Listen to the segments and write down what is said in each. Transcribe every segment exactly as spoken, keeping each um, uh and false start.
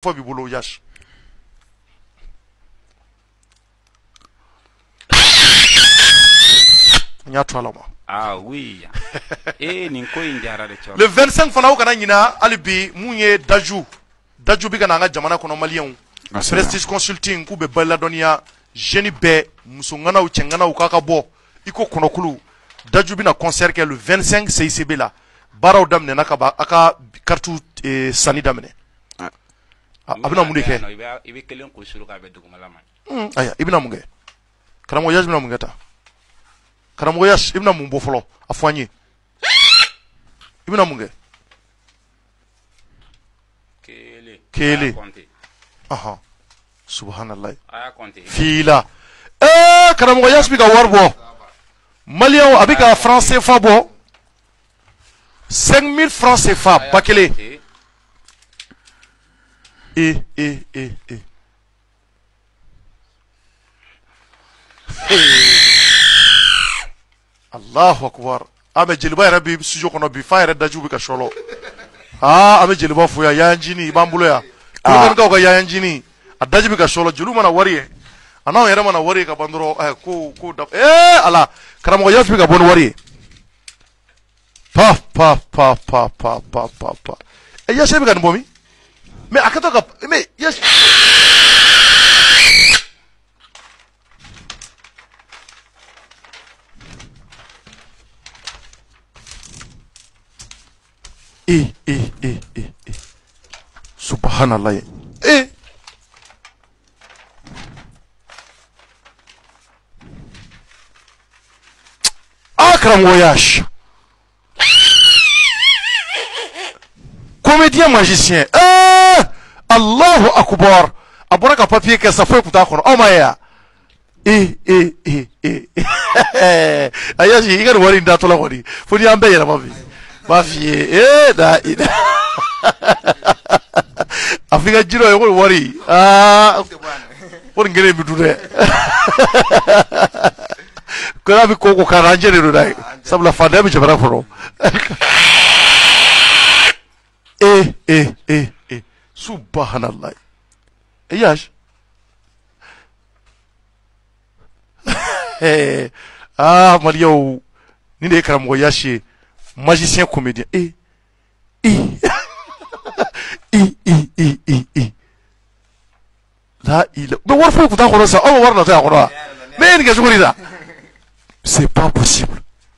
fo b'i bolo Yash. Ah oui. Eh nin ko in jara de le vingt-cinq fana o kana ɲina hali bi mun ye Daju Daju bi kana an ka jamana kɔnɔ maliyɛnw Prestige Consulting k'u bɛ baladɔniya jeune bɛɛ musonganaw cɛnganaw k'a ka bɔ i ko kɔnɔkulu Daju bɛna concert kɛ le vingt-cinq C I C B la baaraw daminɛna ka ban a ka carte sanni daminɛ a bɛna mun de kɛ i bɛ kelen ko suru k'a bɛ dugumala ma aya i bɛna mun kɛ karamɔgɔ Yash bɛna mun kɛ ta karamɔgɔ Yash i bɛna mun bɔ fɔlɔ a fɔ an ye i bɛna mun kɛ kele kele aha subhanallah aya compter fila eh karamɔgɔ Yash bɛ ka wari bɔ maliyɛnw a bɛ ka franc C F A bɔ cinq mille francs C F A ba kelen eh eh eh eh Allahu akbar a bɛ jeliba yɛrɛ bi studio kɔnɔ bi fa yɛrɛ Daju bɛ ka sɔlɔ aa a bɛ jeliba fo yan yayanjini i b'an bolo yan kolokanikaw ka yayanjini a Daju bɛ ka sɔlɔ jeliw mana wari ye a n'anw yɛrɛ mana wari ye ka ban dɔrɔn ɛ ko ko da ee ala karamɔgɔ Yash bɛ ka bɔ ni wari ye pa pa pa pa pa pa pa pa ɛ Yash bɛ ka nin bɔ min mais a kɛtɔ ka mais Yash eh eh eh eh eh subhanallah eh karamɔgɔ Yash comédien magicien eh Allahu akbar a bɔra ka papier kɛ sa foyi kun t'a kɔnɔ aw ma ye ya eh eh eh eh a Yash i ka nin wari in datɔ la kɔni fo ni y'an bɛɛ yɛlɛma bi b'a f'i ye eh da i da a f'i ka jiro ye ko nin wari aa ko nin kelen bɛ dun dɛ ko n'a bɛ ko ko k'an an jɛ de don n'a ye sabula fantanya bɛ jamana kɔnɔ eh eh eh eh subhanallah eh Yash eh ah maliyɛnw nin de ye karamɔgɔ Yash ye magicien comédien eh eh eh eh eh eh eh la ila mais wari foyi kun t'a kɔnɔ sa aw ma wari natɔ a kɔnɔ wa mais e nin kɛ cogo di ta c'est pas possible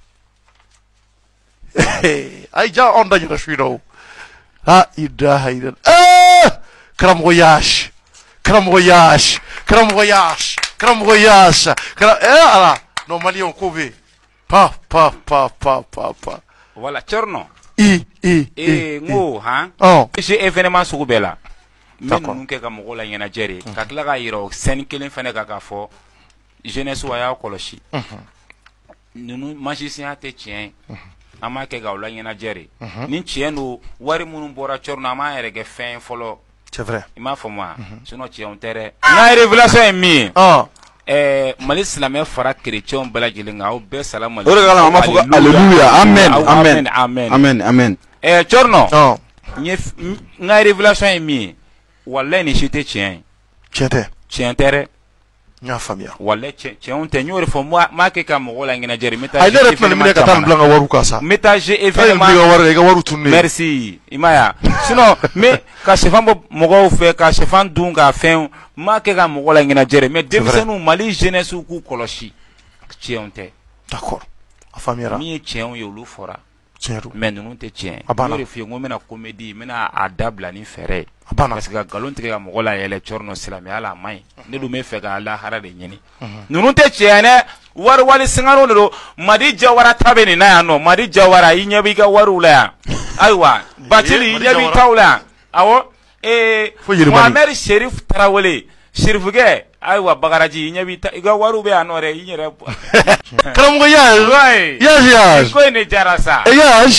ay ja on da jira shiro la ilaha illa eh karamɔgɔ Yash karamɔgɔ Yash karamɔgɔ Yash karamɔgɔ Yash eh ala non maliyɛnw ko bɛ pa pa pa pa pa pa voilà Thierno i i eh ngo han oh c'est événement sugu bɛɛ la n bɛ ninnu kɛ ka mɔgɔw la ɲɛnajɛ de ka tila k'a yira o scène kelen fɛnɛ kan k'a fɔ jeunesse wa y'a kɔlɔsi ninnu magicien tɛ tiɲɛ ye an b'a kɛ k'aw la ɲɛnajɛ de ni tiɲɛ don wari minnu bɔra Thierno an b'an yɛrɛ kɛ fɛn fɔlɔ c'est vrai i m'a faamu wa sinon tiɲɛw tɛ dɛ n ka révélation ye min ye ɛɛ Mali silamɛ fara chrétien bɛɛ lajɛlen kan aw bɛɛ salamu aleykum o de kama an b'a fɔ ko alléluia amen amen amen amen amen ɛɛ Thierno n ye n ka révélation ye min ye walayi nin si tɛ tiɲɛ ye tiɲɛ tɛ tiɲɛ tɛ dɛ n y'a faamuya walayi tiɲɛw tɛ n y'o de fɔ n m'a kɛ ka mɔgɔw la ɲɛnajɛ de n bɛ taa ayi ne yɛrɛ tɛna nin minɛ ka taa nin bila n ka wariw kan sa n bɛ taa jeu i événement ka wari i ka wariw tununi merci i ma ye wa sinon mais ka sɛfan bɔ mɔgɔw fɛ ka sɛfan dun ka fɛn n m'a kɛ ka mɔgɔw la ɲɛnajɛ de mais denmisɛnninw Mali jeunesse k'u kɔlɔsi tiɲɛw tɛ d'accord a faamuyara min ye tiɲɛw ye olu fɔra tiɲɛ don mais ninnu tɛ tiɲɛ a banna n y'o de f'i ye n ko n bɛna comédie n bɛna a dabila ni fɛɛrɛ ye a banna parce que ka nkalon tigɛ ka mɔgɔ la yɛlɛ Thierno silamɛya la a man ɲi ne dun bɛ fɛ ka lahara de ɲini ninnu tɛ tiɲɛ dɛ wari wali singano de don Madi Jawara ta bɛ nin na yan nɔ Madi Jawara i ɲɛ b'i ka wariw la yan ayiwa Batili i ɲɛ b'i taw la yan awɔ ee Mohamed Sherif Tarawele Sherifukɛ ayiwa Bakaraji i ɲɛ b'i ta i ka wariw bɛ yan nɔ dɛ i yɛrɛ karamɔgɔ Yash Yash Yash ko in de jara sa Yash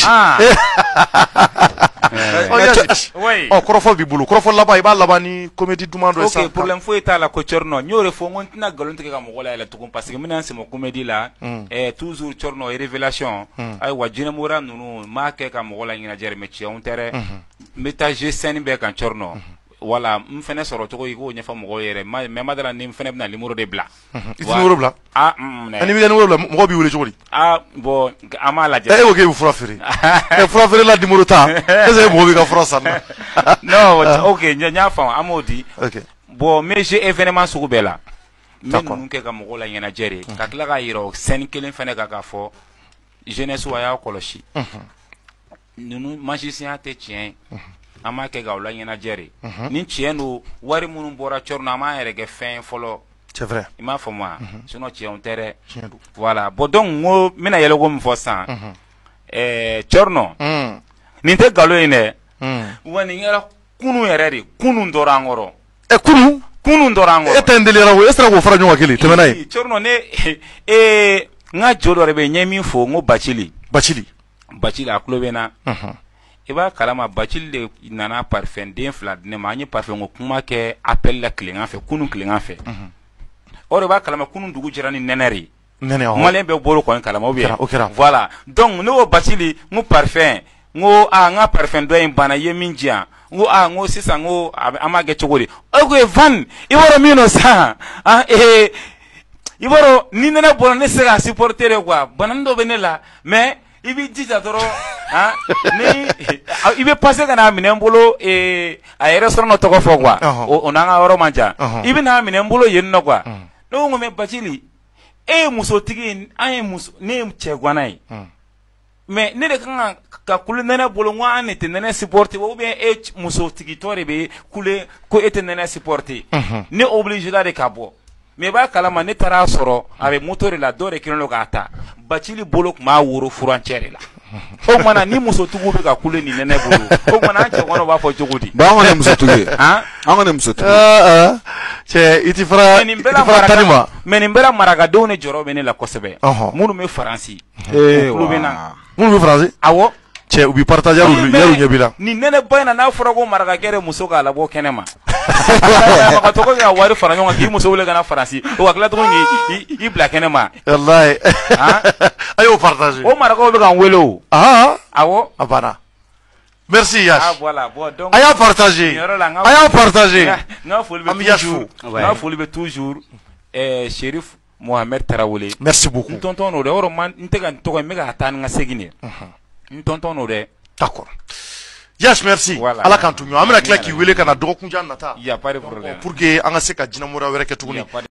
oui ɔ kɔrɔfɔ b'i bolo kɔrɔfɔ laban i b'a laban ni comédie duman dɔ ye sa ok problème foyi t'a la ko Thierno n y'o de fɔ n ko n tɛna nkalon tigɛ ka mɔgɔ la yɛlɛ tugun parce que n bɛna n sɛmɛ comédie la ɛɛ toujours Thierno révélation ayiwa jinɛmora ninnu n m'a kɛ ka mɔgɔ la ɲɛnajɛ mais tiɲɛw tɛ dɛ n bɛ taa jeu scène bɛɛ kan Thierno wala n fɛnɛ sɔrɔ cogo i k'o ɲɛfɔ mɔgɔw yɛrɛ mais ma dala ni n fɛnɛ bɛna numéro de bila i ti numéro bila ah ani bɛ numéro bila mɔgɔ b'i wele cogo di ah bon an m'a lajɛ e ko k'e bɛ fura feere ɛ fura feere la numéro ta est ce que mɔgɔ b'i ka fura san na non ok n y'a faamu an m'o di ok bon mais j'ai événement sugu bɛɛ la n bɛ ninnu kɛ ka mɔgɔw la ɲɛnajɛ de ka tila k'a yira o scène kelen fɛnɛ kan k'a fɔ jeunesse a y'a kɔlɔsi ninnu magicien tɛ tiɲɛ ye an m'a kɛ k'aw la ɲɛnajɛ de ni tiɲɛ don wari minnu bɔra cɔrɔ na an m'an yɛrɛ kɛ fɛn fɔlɔ c'est vrai i m'a faamu wa sinon tiɲɛ tɛ dɛ voilà bon donc n ko n bɛna yɛlɛko min fɔ sisan ɛɛ cɔrɔ nin tɛ nkalon ye dɛ wa nin kɛra kunun yɛrɛ de kunun dɔra an kɔrɔ ɛ kunun kunun dɔra an kɔrɔ e tɛ n delira o e sera k'o fara ɲɔgɔn kan kelen tɛmɛ n'a ye cɔrɔ ne ee n ka jo dɔ de bɛ yen n ye min fɔ n ko Bacili Bacili Bacili a tulo bɛ n na i b'a kalama Bacili de nana parfum den fila di ne ma an ye parfum ko kuma kɛ appel la tilegan fɛ kunun tilegan fɛ o de b'a kalama kunun dugu jɛra ni nɛnɛ de nɛnɛ awɔ maliyɛn bɛɛ bolo kɔni kalama ou bien o kɛra voilà donc ne ko Bacili n ko parfum n ko a n ka parfum dɔ in banna i ye min di yan n ko a n ko sisan n ko an b'a kɛ cogo di o ko Van i b'a dɔn min don sa ah ee i b'a dɔn ni nɛnɛ bɔra ne tɛ se k'a supporter de quoi banani dɔ bɛ ne la mais i b'i jija dɔrɔn ah ni i bɛ passer ka n'a minɛ n bolo ee a ye restaurant dɔ tɔgɔ fɔ quoi o n'an ka yɔrɔ man jan i bɛ n'a minɛ n bolo yen nɔ quoi ne ko mais Bacili e ye musotigi an ye muso ne ye cɛ ganna ye mais ne de kan ka kule nɛnɛ bolo n ko an de tɛ nɛnɛ supporter ou bien e musotigitɔ de bɛ kule ko e tɛ nɛnɛ supporter ne obligé la de ka bɔ mais b'a kalama ne taara sɔrɔ a bɛ moto de la dɔ de kɛlen don k'a ta Bacili bolo tun b'a woro furancɛ de la o tumana ni musotigiw bɛ ka kule nin nɛnɛ bolo o tumana an cɛkɔrɔbaw b'a fɔ cogo di. bon an kɔni ye musotigi ye an kɔni ye musotigi cɛ i ti fara i ti fara tani ma mais nin bɛɛ la marakadenw de jɔyɔrɔ bɛ ne la kosɛbɛ minnu bɛ Faransi olu bɛ na minnu bɛ Faransi awɔ cɛ u b'i partager yaru ɲɛ b'i la nin nɛnɛ ba in na n'a fɔra ko marakakɛ de muso k'a labɔ kɛnɛ ma a tɔgɔ ka wari fara ɲɔgɔn kan k'i muso wele ka na Faransi o ka tila tuguni k'i bila kɛnɛ ma wallahi a y'o partager o marakaw bɛ k'an wele o awɔ a banna merci Yash ah voilà bon donc a y'a partager a y'a partager n ka foli bɛ toujours n ka foli bɛ toujours ɛɛ Cherif Mohamed Tarawele merci beaucoup n tonton n'o dɛ yɔrɔ man n tɛ ka n tɔgɔ n bɛ ka taa ni n ka segin de n tonton n'o dɛ d'accord Yash merci ala k'an to ɲɔgɔn an bɛna tila k'i wele ka na dɔgɔkunjan nata y a pas de problème pour que an ka se ka jinɛmɔrɔ wɛrɛ kɛ tuguni